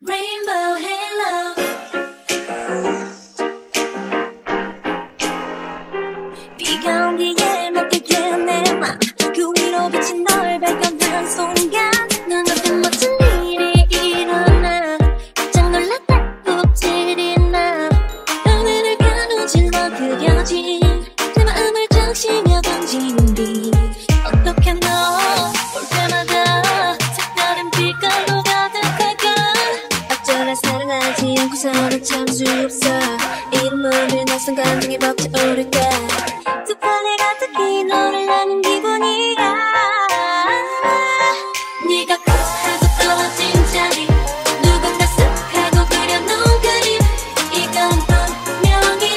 Rainbow halo. 비가 온 뒤에 맡기게 내맘 그 위로 비친 널 발견한 순간 눈앞에 멋진 일이 일어나 깜짝 놀랐다고 질이 나 하늘을 가로질러 그려진 내 마음을 적시며 던지는 비 어떻게 너 볼 때마다 색다른 빛깔로 가득할까 어쩌다 사랑하지 않고서는 참 수 없어 이름을 낯선 감정이 벅차오를까 두 팔에 가득히 너를 안은 기분이야 네가 꼭 하고 떨어진 자리 누군가 쓱 하고 그려놓은 그림 이건 분명히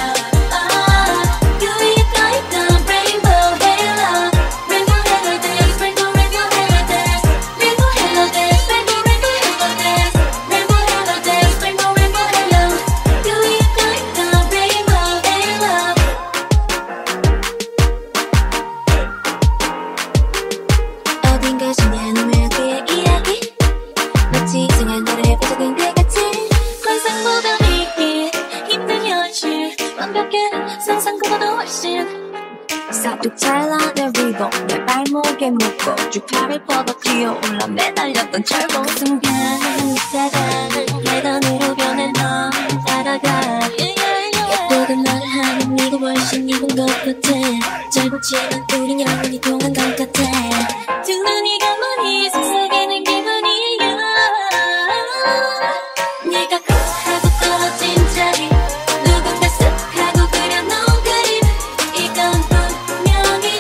너 위에 떠있던 Rainbow halo Rainbow halo dance Rainbow Rainbow halo dance Rainbow halo dance Rainbow Rainbow halo dance Rainbow halo dance Rainbow Rainbow halo 위에 떠있던 Rainbow halo 어딘가 숨겨놓은 그의 이야기 마치 이상한 나를 해보자는 것 같은 환상보다 믿기 힘든 현실 완벽한 상상 그보다 훨씬 싹둑 잘라 내 리본 내 발목에 묶고 쭉 팔을 뻗어 뛰어올라 매달렸던 철봉 그 순간 사랑 계단으로 변해 넌 따라가 예쁘게 말을 하는 네가 훨씬 이쁜 것 같아 짧았지만 우린 영원히 통한 것 같아 두 눈이 가만히 속삭이는 기분이야 네가 꼭 하고 떨어진 자리 누군가 쓱 하고 그려놓은 그림 이건 분명히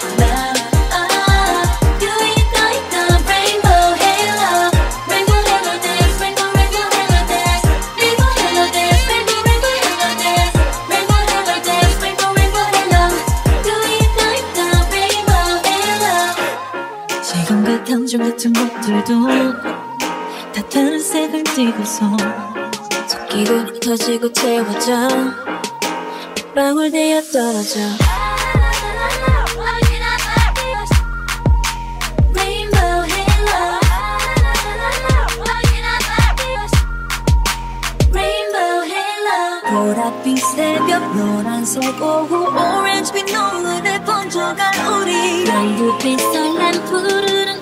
너 위에 떠있던 Rainbow halo Rainbow halo dance Rainbow Rainbow halo dance Rainbow halo dance Rainbow Rainbow halo dance Rainbow halo dance Rainbow Rainbow halo 위에 떠있던 Rainbow halo 지금 같은 중 같은 것들도 다 다른 색을 띠고서 섞이고 터지고 채워져 방울 되어 떨어져 Rainbow halo Rainbow halo 보랏빛 새벽 노란색 오후 오렌지빛 노을에 번져간 우리 연두빛 설렘 푸르른